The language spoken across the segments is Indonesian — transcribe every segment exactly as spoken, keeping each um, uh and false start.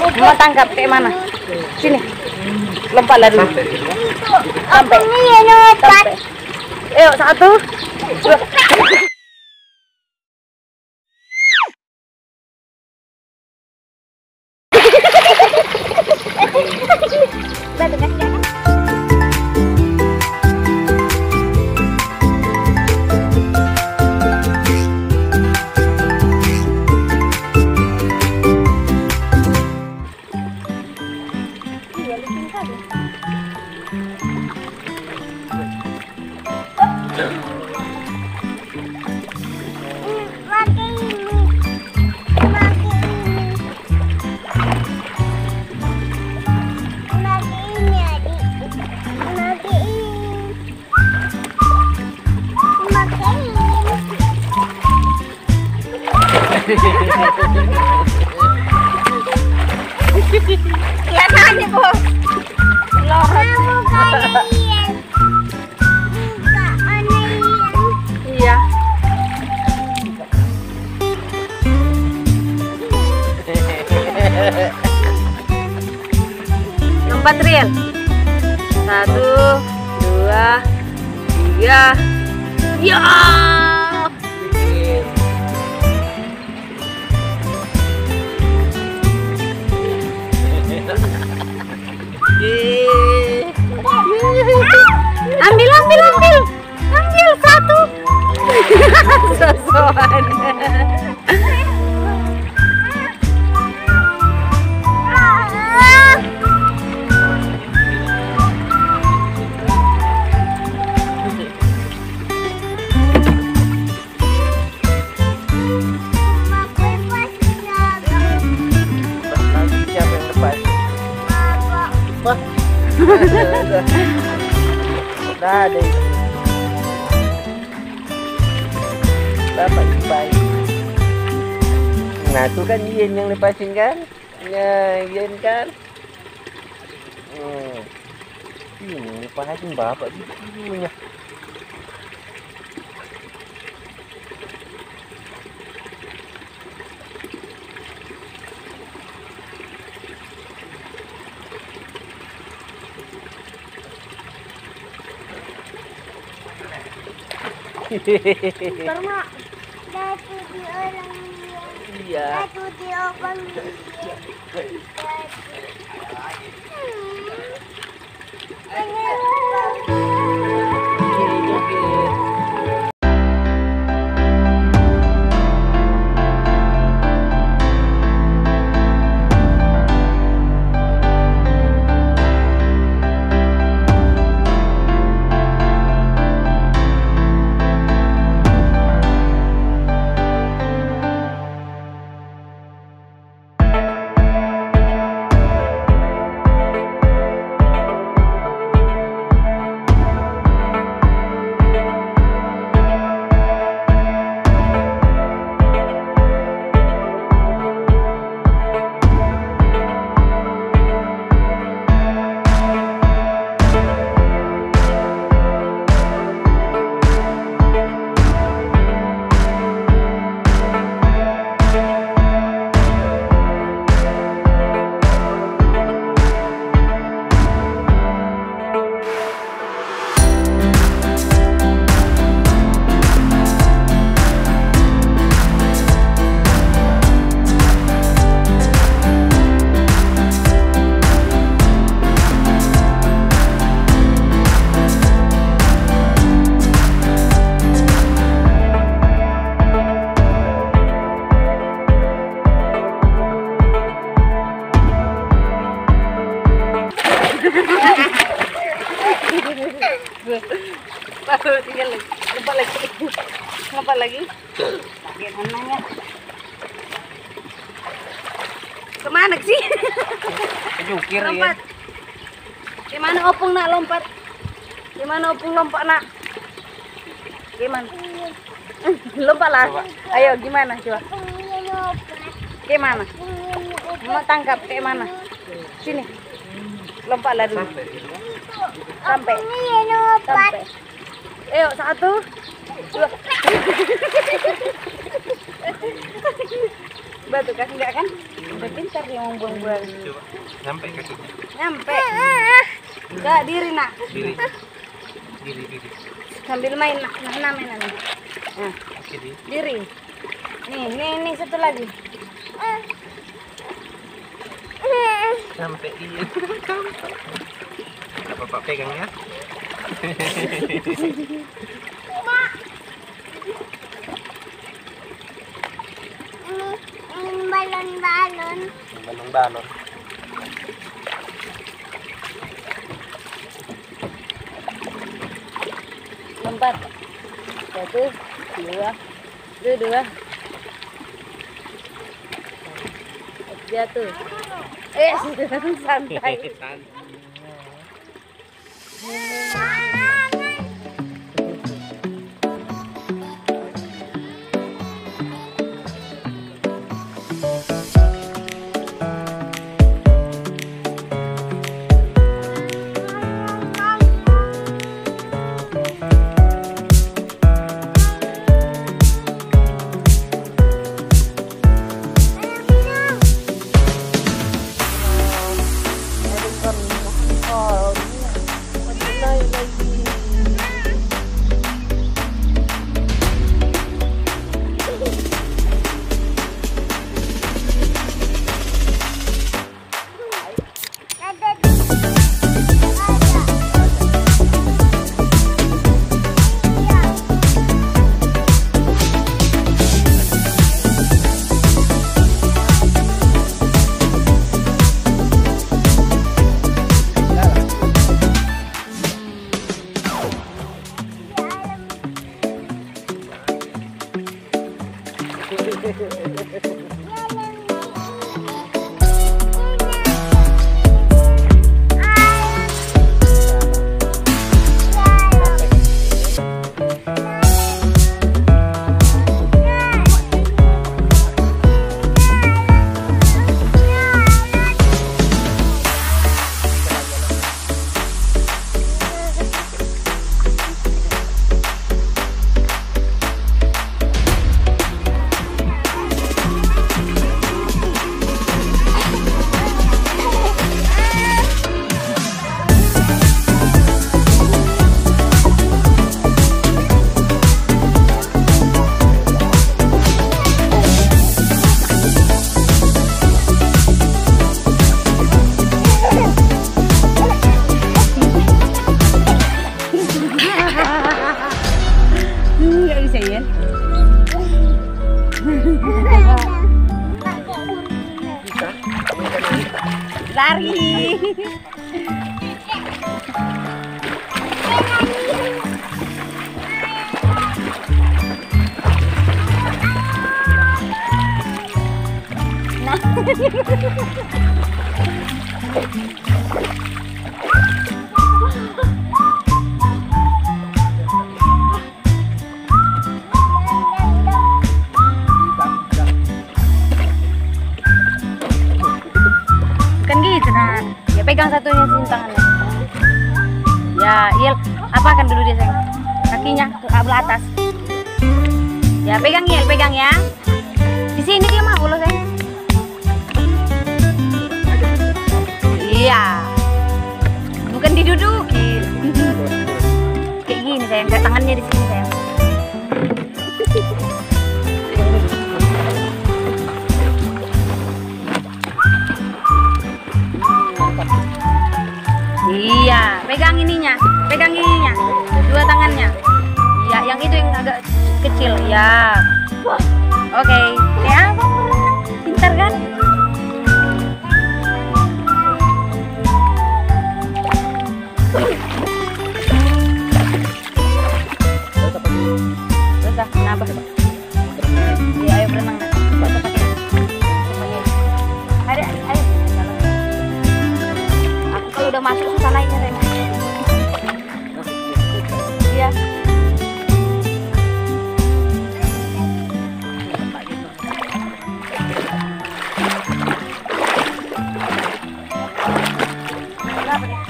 Mau tangkap kayak mana? Sini. Lompatlah dulu. Sampai. Sampai. Ayo, satu. Dua. Lihat aja bos. Iya. Lompat real. Satu, dua, tiga. Ya. Ambil, ambil, ambil, ambil satu. Sosokan. Siapa yang lepas? Wah. Udah ada. Bapak baik. Nah, itu kan Yen yang lepasin kan? Ya, Yen kan? Hmm. Ini lepasin bapak dulunya. Ntar mak, datu di orang Iya. datu di orang Baru tinggal lagi. Lompat lagi. Lompat lagi. Bagaimana? Kemana sih? Jukir ya. Lompat. Gimana opung nak lompat? Gimana opung lompat nak? Gimana? Lompat lah. Ayo gimana coba? Gimana? Mau tangkap kayak mana? Sini. Lompatlah dulu. Sampai. Sampai. Ayo satu. Dua. Batu kan enggak kan? Udah pintar dia mau buang-buang. Coba. Sampai kakinya. Nyampe. Enggak diri nak. Diri. Diri diri. Sambil main nak, nah, nah mainan. Nah, Oke di. diri. Nih, nih, nih satu lagi. Sampai iya. Apa Bapak pegang ya? Ini ini balon-balon. Balon-balon. Lompat. Satu, dua, dua, dua. Jatuh. Eh, santai. Nggak bisa ya? Lari. Bukan gitu nah. Ya pegang satunya sini tangannya. Ya, iya apa kan dulu dia sayang? Kakinya ke kabel atas. Ya pegang ya, pegang ya. Di sini dia mah boleh sayang. Iya. Bukan didudukin. Kayak gini sayang, kayak tangannya di sini sayang. Iya, pegang ininya, pegang ininya, dua tangannya. Iya, yang itu yang agak kecil. Ya, oke. Ya, pintar kan? Susah, kenapa? Iya, ayo berenang. Ada, ayo. Aku kalau udah masuk susah naiknya, Ren. Iya. Kenapa nih?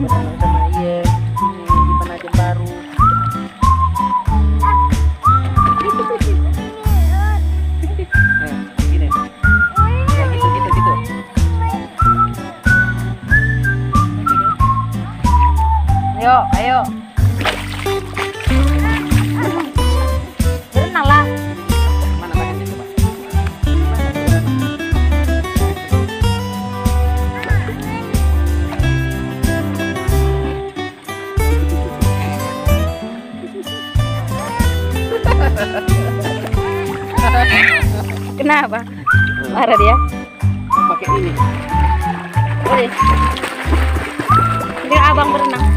Berenang sama Iel di Penajam Baru. Nah, gini. Nah, gitu, gitu, gitu. Ayo, ayo. Berenang lah. Mana badannya coba? Kenapa? Marah dia? Pakai ini. Boleh. Biar abang berenang.